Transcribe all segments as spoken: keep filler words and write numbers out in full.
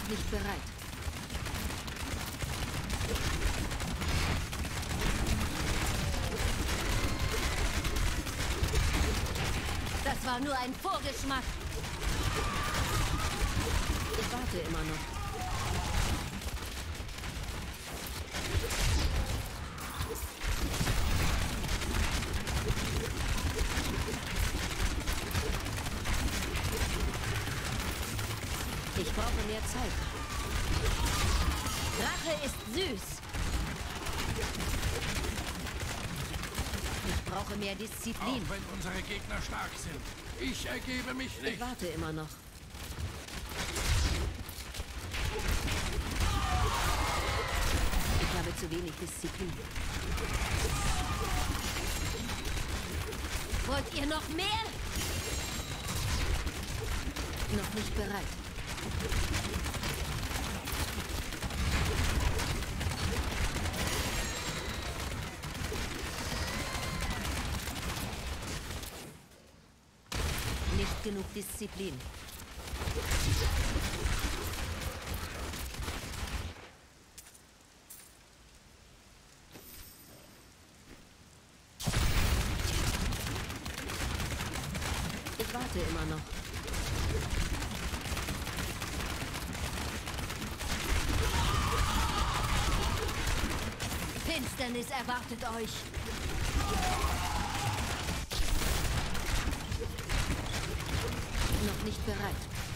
nicht bereit. Das war nur ein Vorgeschmack. Ich warte immer noch. Ich brauche mehr Zeit. Rache ist süß. Ich brauche mehr Disziplin. Auch wenn unsere Gegner stark sind. Ich ergebe mich nicht. Ich warte immer noch. Ich habe zu wenig Disziplin. Wollt ihr noch mehr? Noch nicht bereit. Nicht genug Disziplin. Ich warte immer noch. Finsternis erwartet euch. Noch nicht bereit.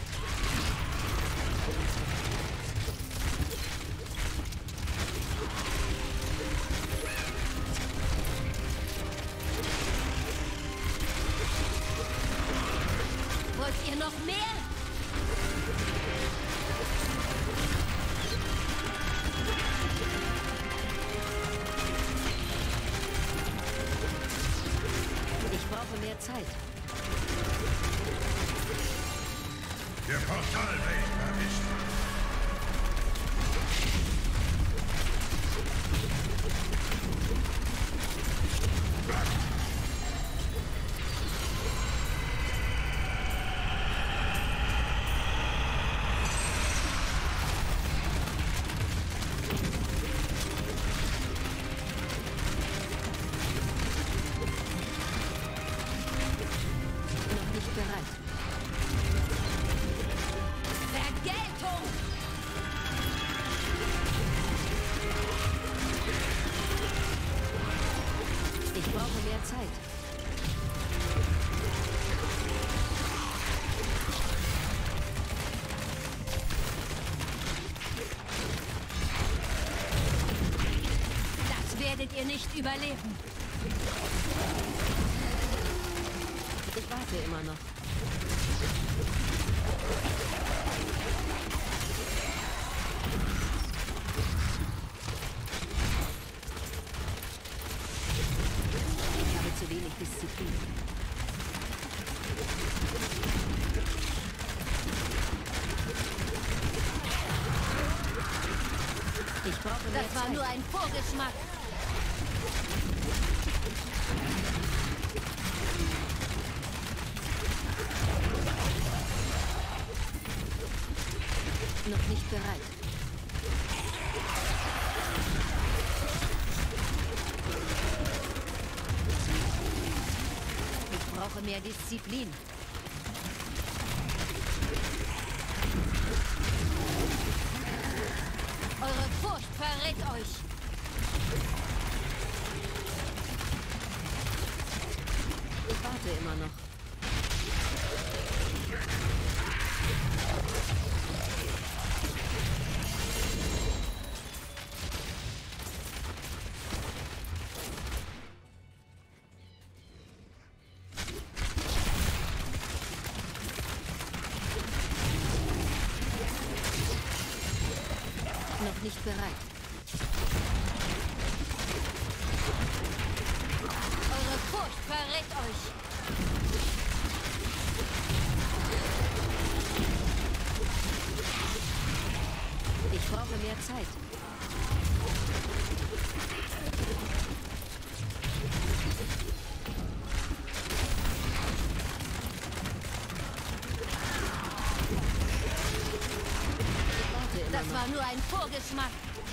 Wollt ihr noch mehr? Ich brauche mehr Zeit. Der Portalweg erwischt. Noch nicht bereit. Vergeltung! Ich brauche mehr Zeit. Das werdet ihr nicht überleben. Ich warte immer noch. Ich habe zu wenig Disziplin. Ich brauche mehr Das war Zeit. nur ein Vorgeschmack. Noch nicht bereit. Ich brauche mehr Disziplin. Eure Furcht verrät euch. Ich warte immer noch. Noch nicht bereit. Eure Furcht verrät euch. Ich brauche mehr Zeit. Ich warte war nur ein Vorgeschmack.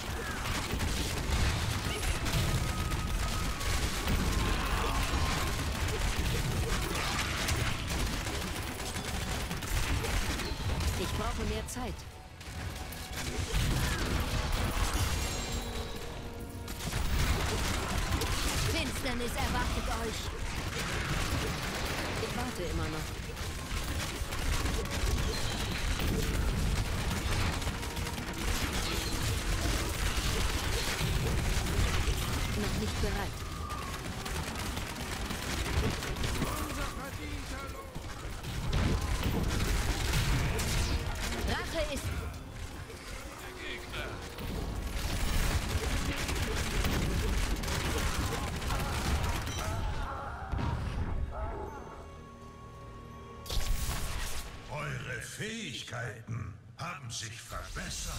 Ich brauche mehr Zeit. Finsternis erwartet euch. Ich warte immer noch. Noch nicht bereit. Unser verdienter Lohn. Rache ist... Der Gegner. Eure Fähigkeiten haben sich verbessert.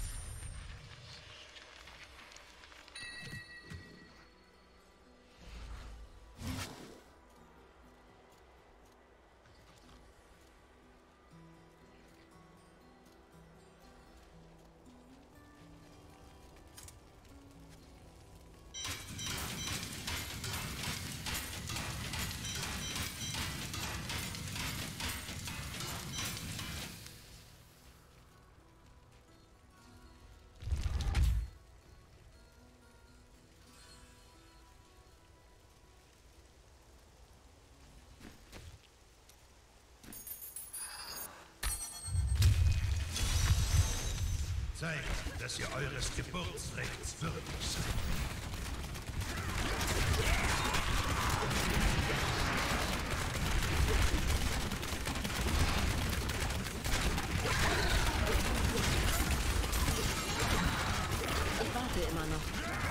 Zeigt, dass ihr eures Geburtsrechts würdig seid. Ich warte immer noch.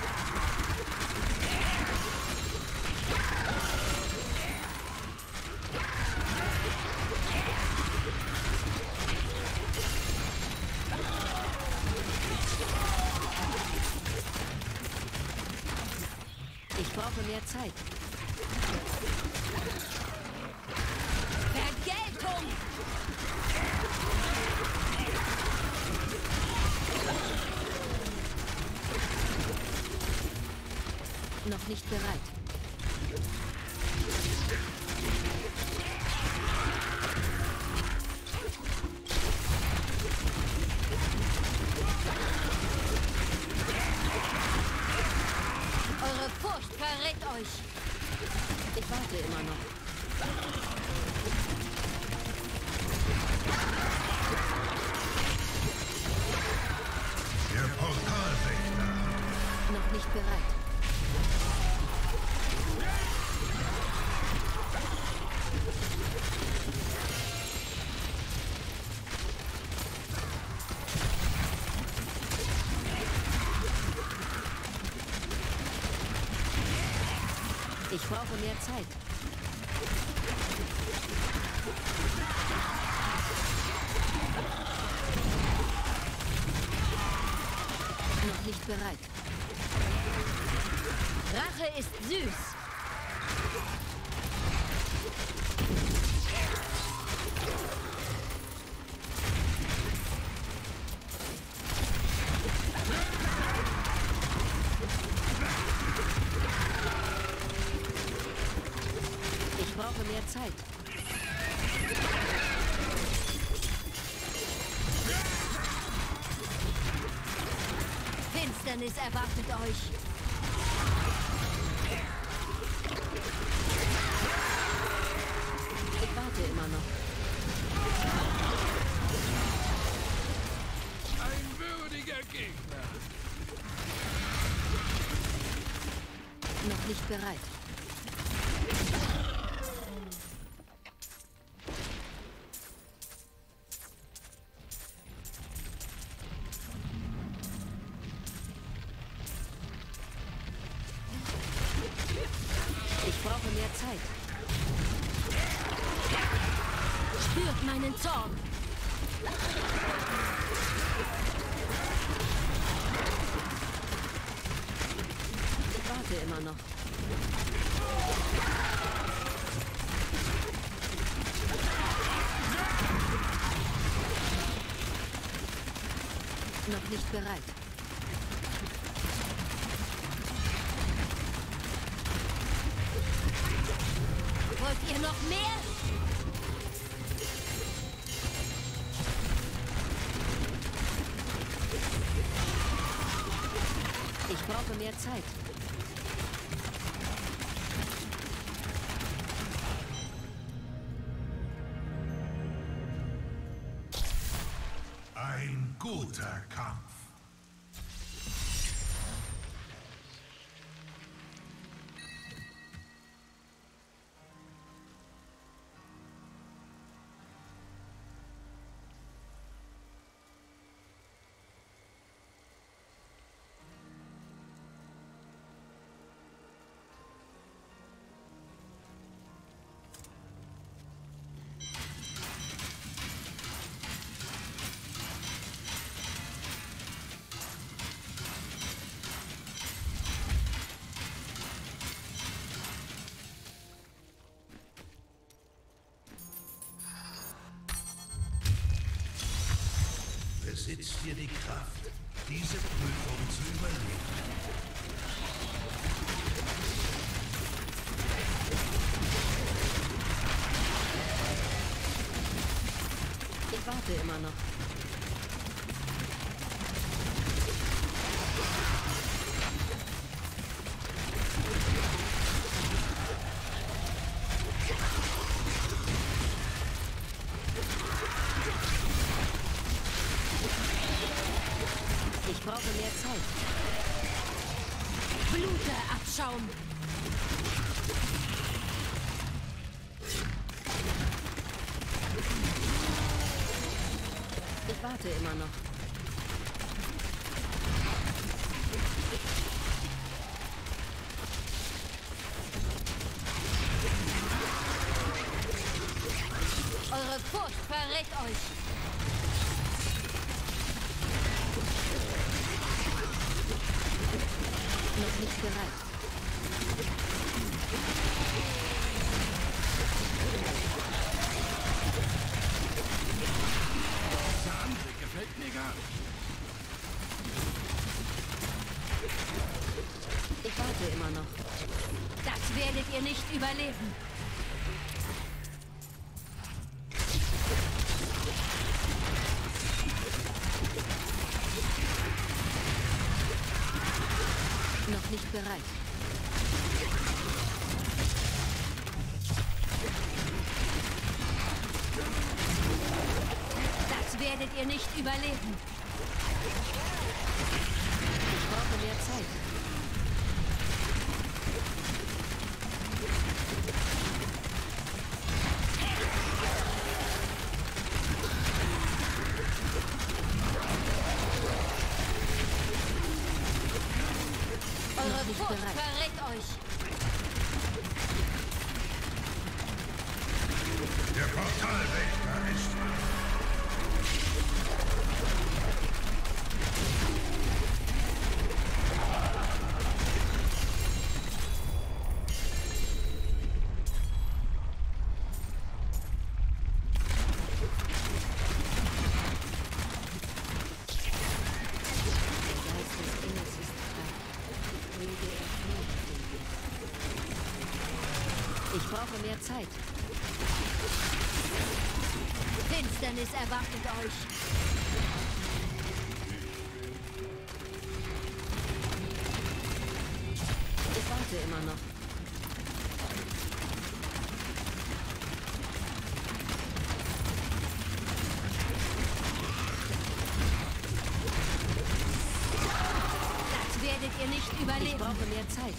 Ich brauche mehr Zeit. Vergeltung! Noch nicht bereit. Eure Furcht verrät euch. Ich warte immer noch. Der Portalwächter. Noch nicht bereit. Ich brauche mehr Zeit. Noch nicht bereit. Rache ist süß. Ich brauche mehr Zeit. Finsternis erwartet euch. Ich warte immer noch. Ein würdiger Gegner. Noch nicht bereit. Ich brauche mehr Zeit. Spürt meinen Zorn. Ich warte immer noch. Noch Noch nicht bereit. Wollt ihr noch mehr? Ich brauche mehr Zeit. Ein guter Kampf. Besitzt ihr die Kraft, diese Prüfung zu überleben? Ich warte immer noch. Ich brauche mehr Zeit. Bluteabschaum. Ich warte immer noch. Eure Furcht verrät euch. Noch nicht bereit. Der Anblick gefällt mir gar nicht. Ich warte immer noch. Das werdet ihr nicht überleben. Noch nicht bereit. Das werdet ihr nicht überleben. Ich brauche mehr Zeit. Eure nicht Furcht bereit. verrät euch. Der Portalwächter ist Ich brauche mehr Zeit. Finsternis erwartet euch. Ich warte immer noch. Das werdet ihr nicht Ich überleben. brauche mehr Zeit.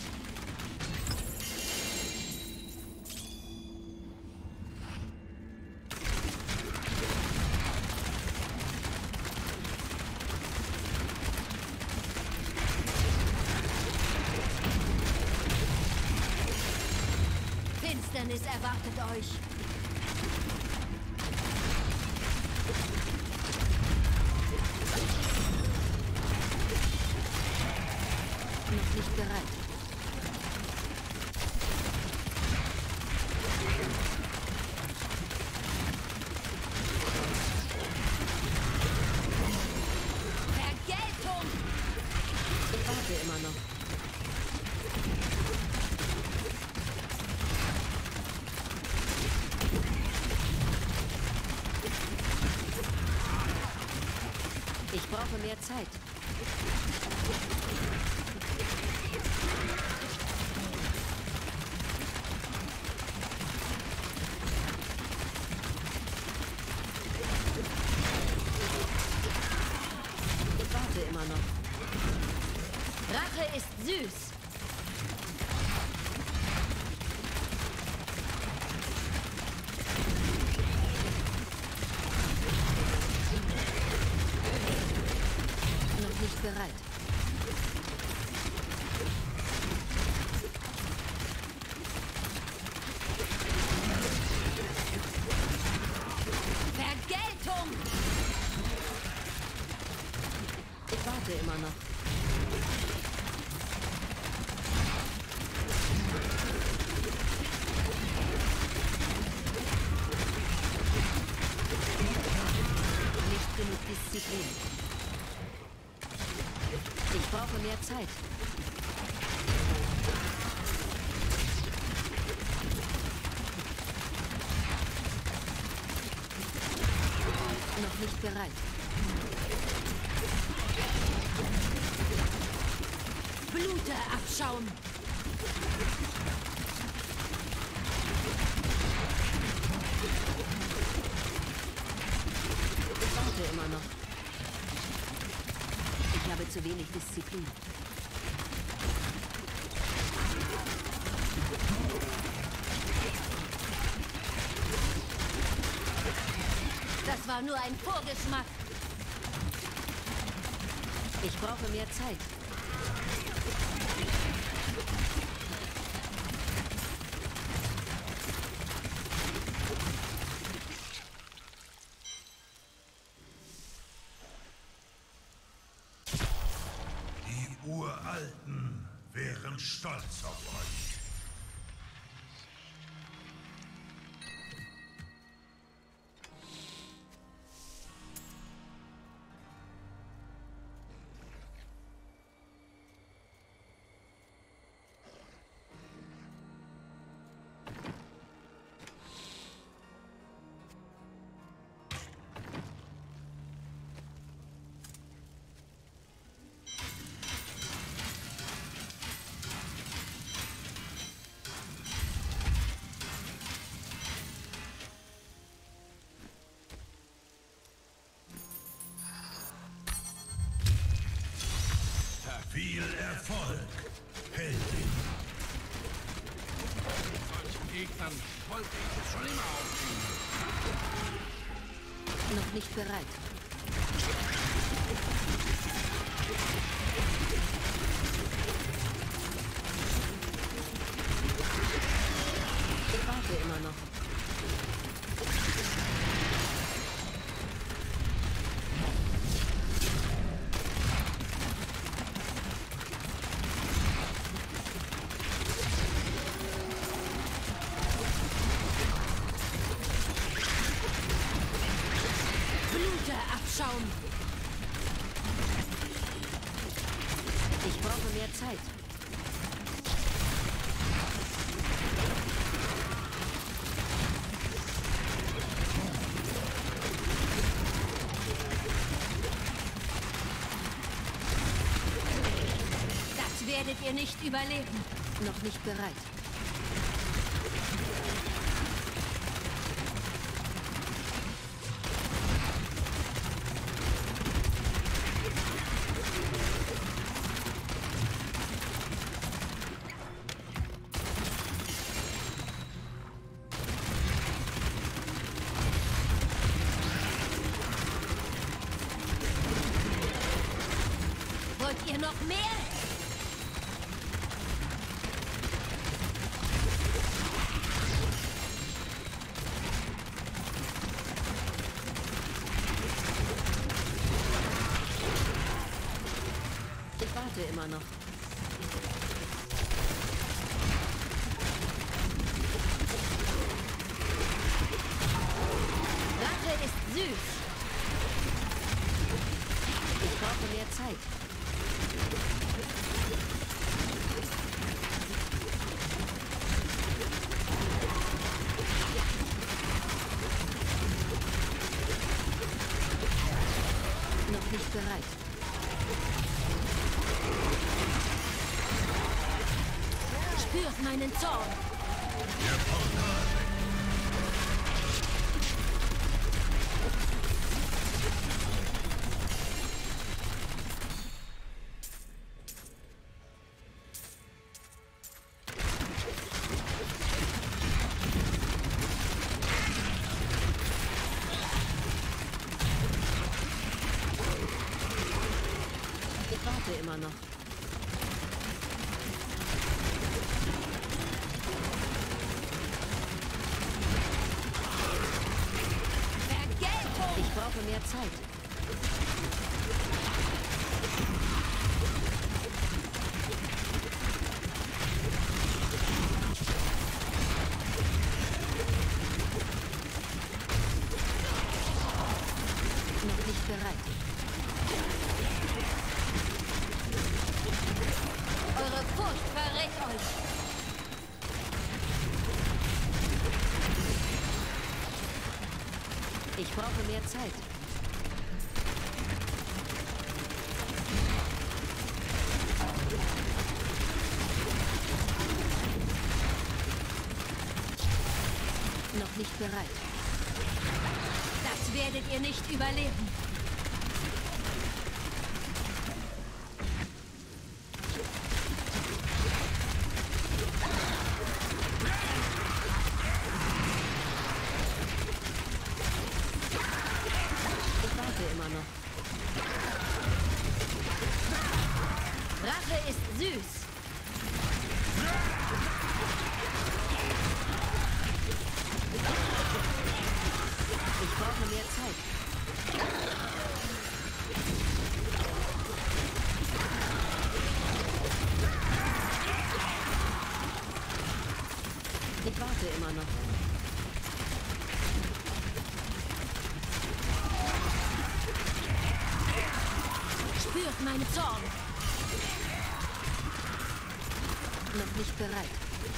Finsternis erwartet euch. Noch nicht bereit. Vergeltet! warte immer noch. Ich brauche mehr Zeit. Ich warte immer noch. Rache ist süß. Noch nicht bereit. Vergeltung! Ich warte immer noch. Nicht genug Disziplin. Ich brauche mehr Zeit. Noch nicht bereit. Blute abschauen. Ich warte immer noch. Ich habe zu wenig Disziplin. Das war nur ein Vorgeschmack. Ich brauche mehr Zeit. Die Uralten wären stolz auf euch. Viel Erfolg, Heldin. Solchen Gegnern wollte ich es schon immer aufnehmen. Noch nicht bereit. Ich warte immer noch. Blute abschauen. Ich brauche mehr Zeit. Das werdet ihr nicht überleben. Noch nicht bereit. Wollt ihr noch mehr? Ich warte immer noch. Rache ist süß. Ich brauche mehr Zeit. Spürt meinen Zorn. Der Portal weg. Ich warte immer noch. Vergeltung! Ich brauche mehr Zeit. Noch nicht bereit. Eure Furcht verrät euch. Ich brauche mehr Zeit. Noch nicht bereit. Das werdet ihr nicht überleben. Ich warte immer noch. Rache ist süß. Ich brauche mehr Zeit. Ich warte immer noch. Spürt meinen Zorn. Noch nicht bereit.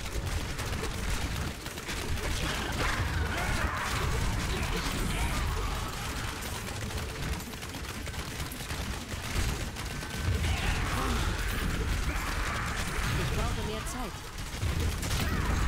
Ich brauche mehr Zeit.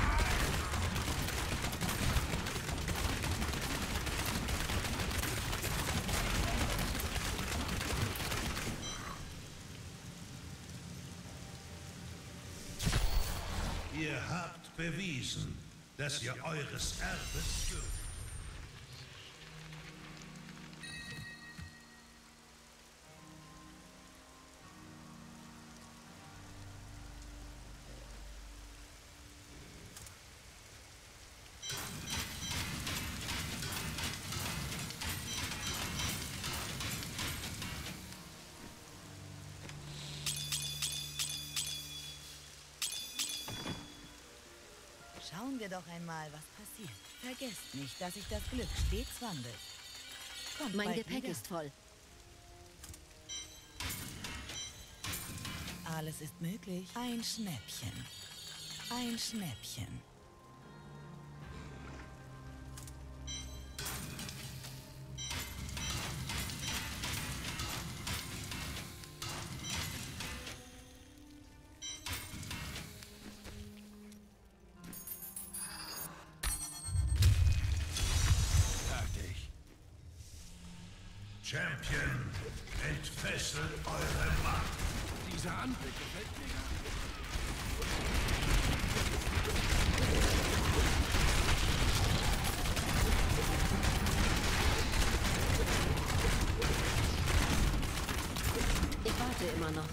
Ihr habt bewiesen, dass ihr eures Erbes würdigt. Schauen wir doch einmal, was passiert. Vergesst nicht, dass sich das Glück stets wandelt. Kommt Mein bald Gepäck wieder. ist voll. Alles ist möglich. Ein Schnäppchen. Ein Schnäppchen. Fertig. Champion, entfesselt eure Macht. Dieser Anblick gefällt mir gar nicht. Ich warte immer noch.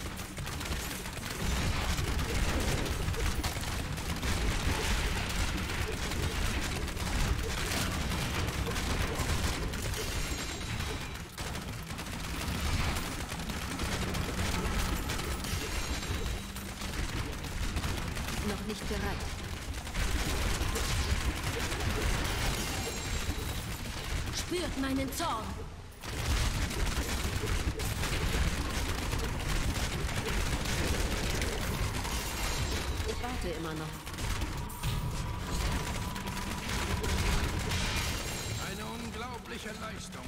Noch nicht bereit. Spürt meinen Zorn. Ich warte immer noch. Eine unglaubliche Leistung.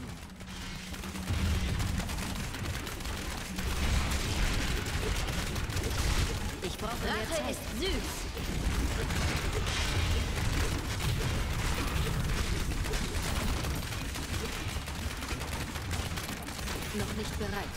Ich brauche mehr Rache Zeit. ist süß. Noch nicht bereit.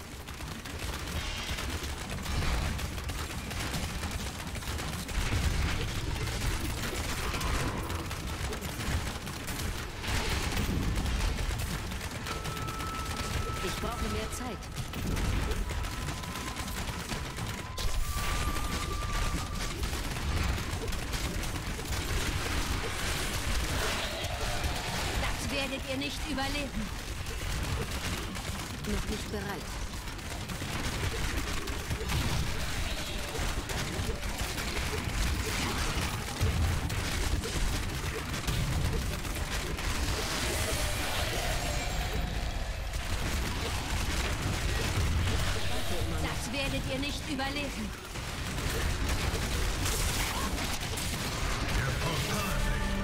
Ich brauche mehr Zeit. Das werdet ihr nicht überleben. Noch nicht bereit. Das werdet ihr nicht überleben. Der Portal.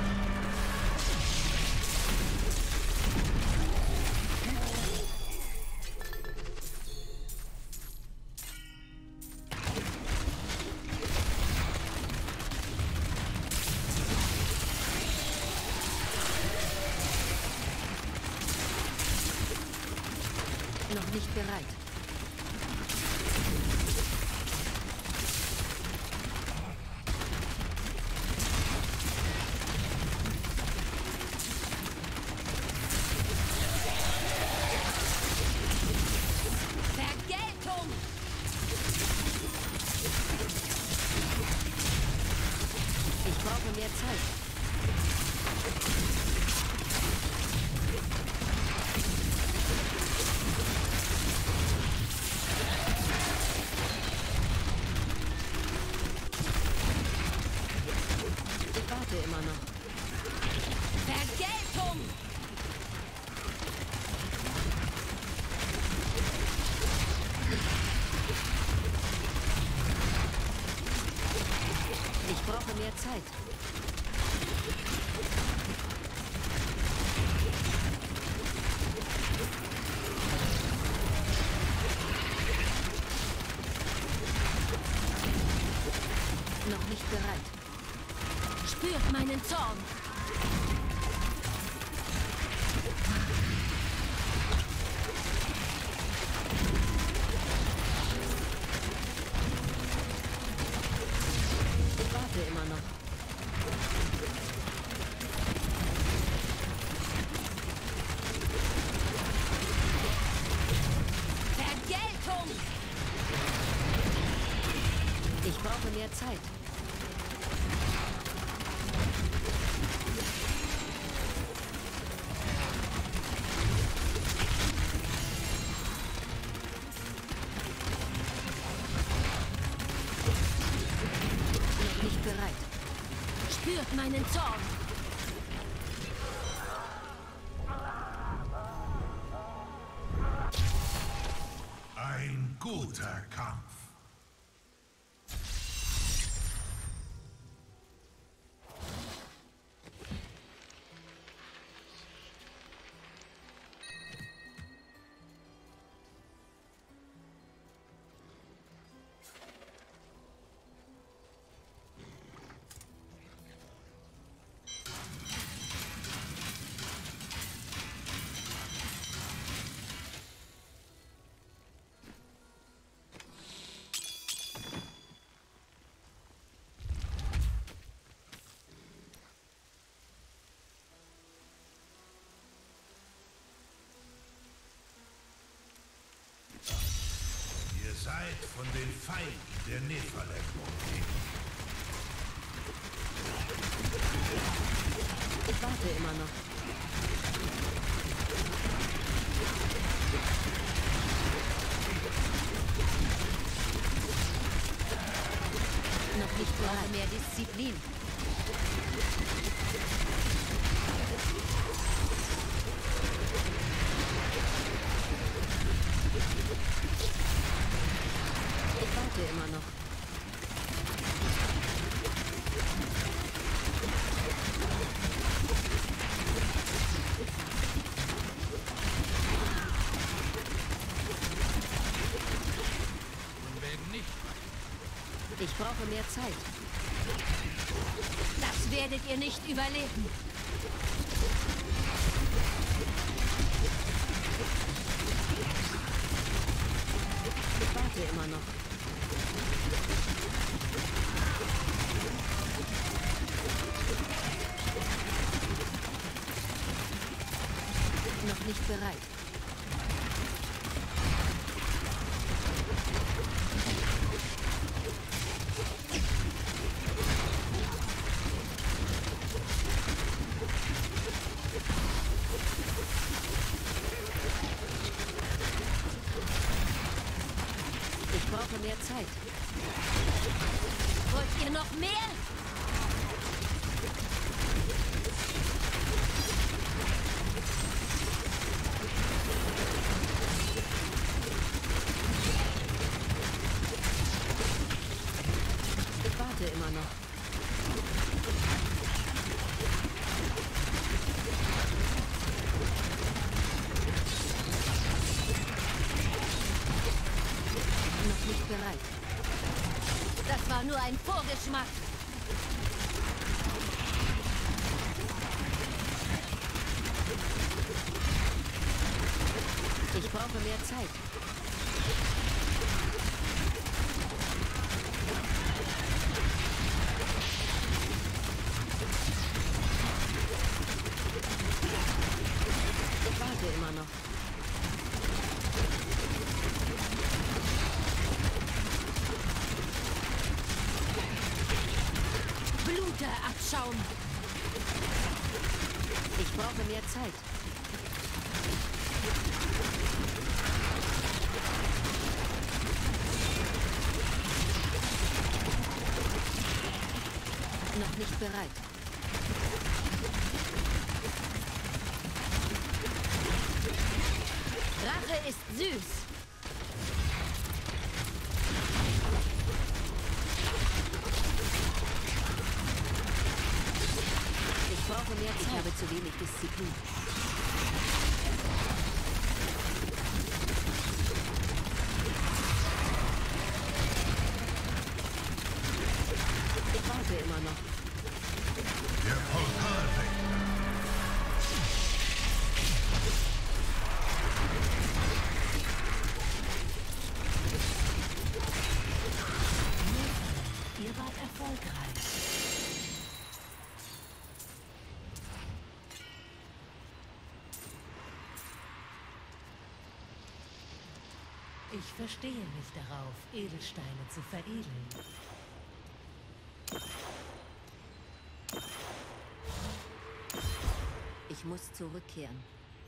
Noch nicht bereit. Vergeltung! Ich brauche mehr Zeit. Ich warte immer noch. Vergeltung! Ich brauche mehr Zeit. Noch nicht bereit. Spürt meinen Zorn. Ich warte immer noch. Vergeltung! Ich brauche mehr Zeit. Noch nicht bereit. Spürt meinen Zorn. Ein guter Kampf. Ihr seid von den Feinden der Nephalem umgeben. Ich warte immer noch. Noch nicht bereit. Mehr Disziplin. Ich warte immer noch. Und wenn nicht, Ich brauche mehr Zeit. Das werdet ihr nicht überleben. Ich warte immer noch. Noch nicht bereit. Ich brauche mehr Zeit. Wollt ihr noch mehr? Ich warte immer noch. Noch nicht bereit. Das war nur ein Vorgeschmack. Ich brauche mehr Zeit. Ich warte immer noch. Bluterabschaum. Ich brauche mehr Zeit. Noch nicht bereit. Rache ist süß. Ich brauche mehr Zeit. Ich habe zu wenig Disziplin. Ich warte immer noch. Der Portalwächter. Ihr wart erfolgreich. Ich verstehe mich darauf, Edelsteine zu veredeln. Ich muss zurückkehren.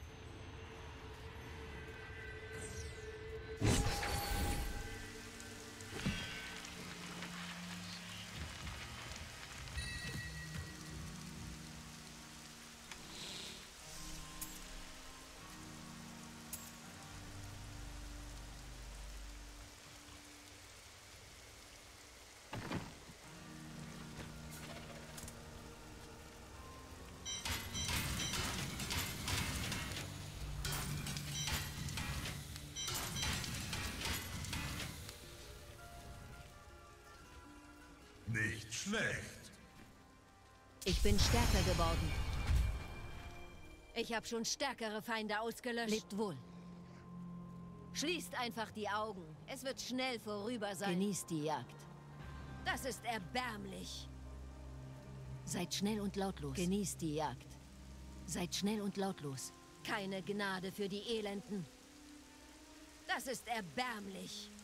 Nicht schlecht. Ich bin stärker geworden. Ich habe schon stärkere Feinde ausgelöscht. Lebt wohl. Schließt einfach die Augen. Es wird schnell vorüber sein. Genießt die Jagd. Das ist erbärmlich. Seid schnell und lautlos. Genießt die Jagd. Seid schnell und lautlos. Keine Gnade für die Elenden. Das ist erbärmlich.